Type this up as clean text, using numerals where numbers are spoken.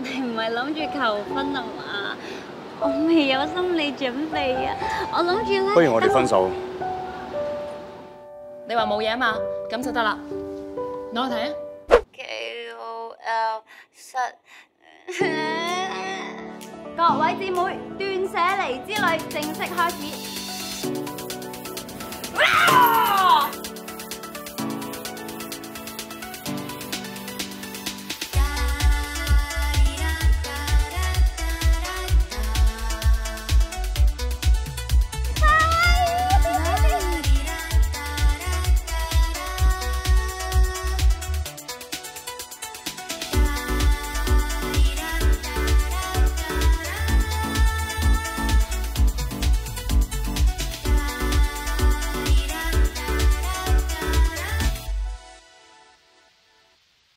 你唔係諗住求婚啊嘛？我未有心理準備啊！我諗住咧， 不如我哋分手。 你話冇嘢啊嘛，咁就得啦。攞嚟睇啊。 KOL 失。各位姊妹，斷捨離之旅正式開始。